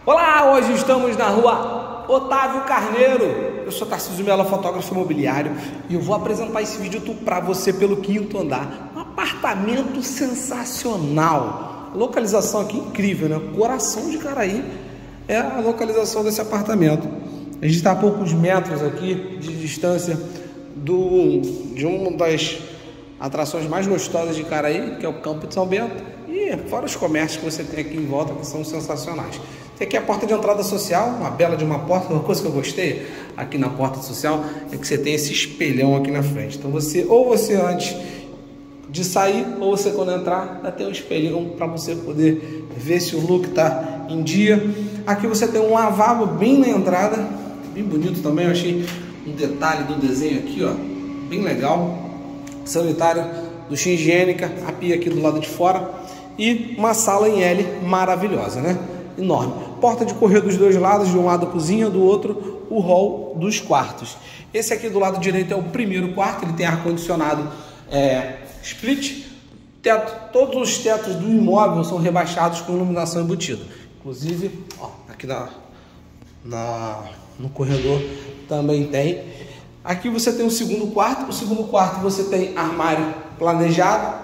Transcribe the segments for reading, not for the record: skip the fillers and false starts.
Olá, hoje estamos na rua Otávio Carneiro. Eu sou Tarcísio Mello, fotógrafo imobiliário, e eu vou apresentar esse vídeo para você pelo quinto andar. Um apartamento sensacional. Localização aqui incrível, né? Coração de Caraí é a localização desse apartamento. A gente está a poucos metros aqui de distância de uma das atrações mais gostosas de Caraí, que é o Campo de São Bento, e fora os comércios que você tem aqui em volta, que são sensacionais. Tem aqui a porta de entrada social, uma bela de uma porta. Uma coisa que eu gostei aqui na porta social é que você tem esse espelhão aqui na frente. Então você antes de sair, ou você quando entrar, vai ter um espelhão para você poder ver se o look tá em dia. Aqui você tem um lavabo bem na entrada, bem bonito também. Eu achei um detalhe do desenho aqui, ó, bem legal. Sanitário, ducha higiênica, a pia aqui do lado de fora e uma sala em L maravilhosa, né? Enorme. Porta de correr dos dois lados, de um lado a cozinha, do outro o hall dos quartos. Esse aqui do lado direito é o primeiro quarto, ele tem ar-condicionado split. Teto, todos os tetos do imóvel são rebaixados com iluminação embutida. Inclusive, ó, aqui no corredor também tem. Aqui você tem o segundo quarto. O segundo quarto você tem armário planejado,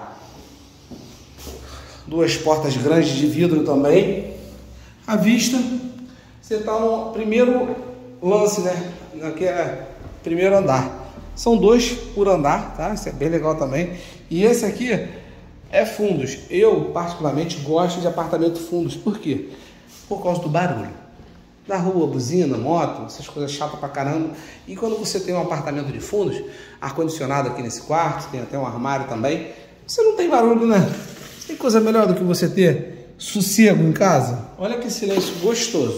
duas portas grandes de vidro também. A vista, você está no primeiro lance, né? Aqui é primeiro andar. São dois por andar, tá? Isso é bem legal também. E esse aqui é fundos. Eu, particularmente, gosto de apartamento fundos. Por quê? Por causa do barulho. Na rua, buzina, moto, essas coisas chatas pra caramba. E quando você tem um apartamento de fundos, ar-condicionado aqui nesse quarto, tem até um armário também, você não tem barulho, né? Tem coisa melhor do que você ter sossego em casa? Olha que silêncio gostoso.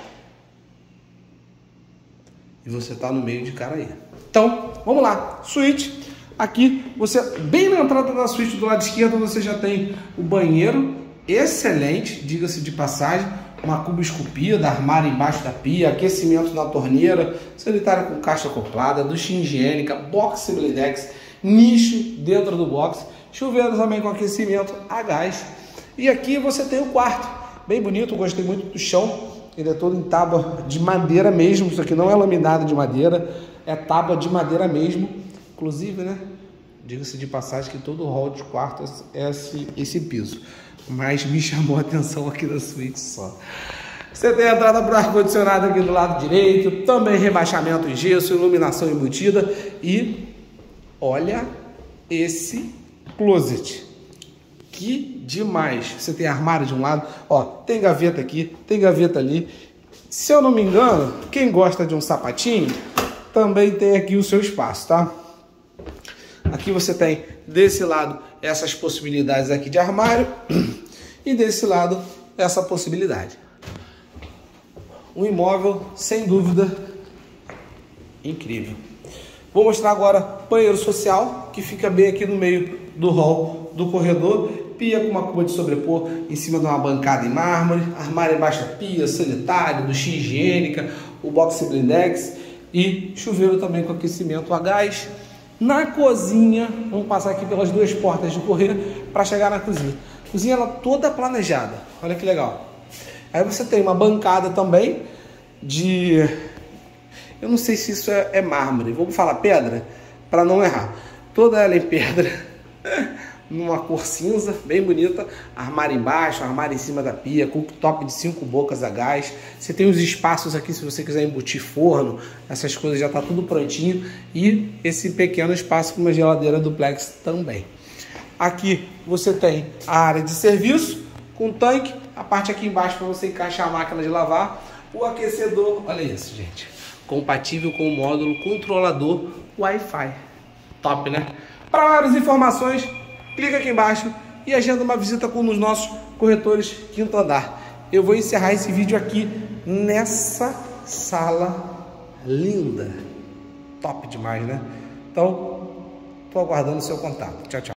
E você tá no meio de Caraí. Então, vamos lá. Suíte. Aqui, você, bem na entrada da suíte, do lado esquerdo, você já tem o banheiro. Excelente, diga-se de passagem. Uma cuba esculpida, armário embaixo da pia, aquecimento na torneira, sanitário com caixa acoplada, ducha higiênica, box blindex, nicho dentro do box, chuveiro também com aquecimento a gás. E aqui você tem o quarto, bem bonito, eu gostei muito do chão, ele é todo em tábua de madeira mesmo, isso aqui não é laminado de madeira, é tábua de madeira mesmo, inclusive, né, diga-se de passagem que todo hall de quarto é esse piso, mas me chamou a atenção aqui da suíte só. Você tem a entrada para o ar-condicionado aqui do lado direito, também rebaixamento em gesso, iluminação embutida e olha esse closet. Que demais! Você tem armário de um lado, ó, tem gaveta aqui, tem gaveta ali. Se eu não me engano, quem gosta de um sapatinho, também tem aqui o seu espaço, tá? Aqui você tem, desse lado, essas possibilidades aqui de armário e desse lado, essa possibilidade. Um imóvel, sem dúvida, incrível. Vou mostrar agora banheiro social, que fica bem aqui no meio do hall do corredor. Pia com uma cuba de sobrepor em cima de uma bancada em mármore, armário embaixo da pia, sanitário, ducha higiênica, o box blindex e chuveiro também com aquecimento a gás. Na cozinha, vamos passar aqui pelas duas portas de correr para chegar na cozinha. Cozinha ela toda planejada, olha que legal. Aí você tem uma bancada também de... eu não sei se isso é mármore, vamos falar pedra para não errar. Toda ela em pedra, numa cor cinza, bem bonita. Armário embaixo, armário em cima da pia, cooktop de 5 bocas a gás. Você tem os espaços aqui se você quiser embutir forno, essas coisas já tá tudo prontinho. E esse pequeno espaço com uma geladeira duplex também. Aqui você tem a área de serviço com tanque, a parte aqui embaixo para você encaixar a máquina de lavar, o aquecedor, olha isso, gente, compatível com o módulo controlador Wi-Fi. Top, né? Para maiores informações, clica aqui embaixo e agenda uma visita com um dos nossos corretores quinto andar. Eu vou encerrar esse vídeo aqui nessa sala linda. Top demais, né? Então, tô aguardando o seu contato. Tchau, tchau.